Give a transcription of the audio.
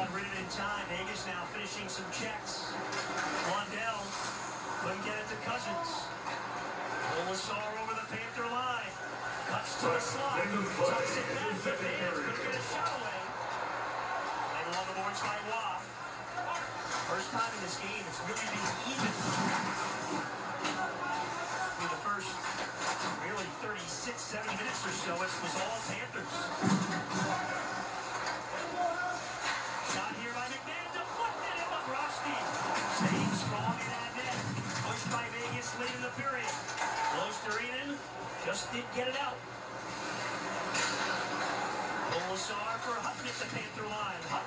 got rid of it in time. Vegas now finishing some checks. Wandell couldn't get it to Cousins. Olasar over the Panther line. Cuts to the slot. Tucks it back to Vance. Couldn't get a shot away. And along the boards by Waugh. First time in this game, it's really been even. In the first, really 36, 70 minutes or so, it was all Panthers. Shot here by McMahon, deflected, and Bobrovsky staying strong in that net. Pushed by Vegas late in the period. Klosterinen just didn't get it out. Olasar for Hutton at the Panther line.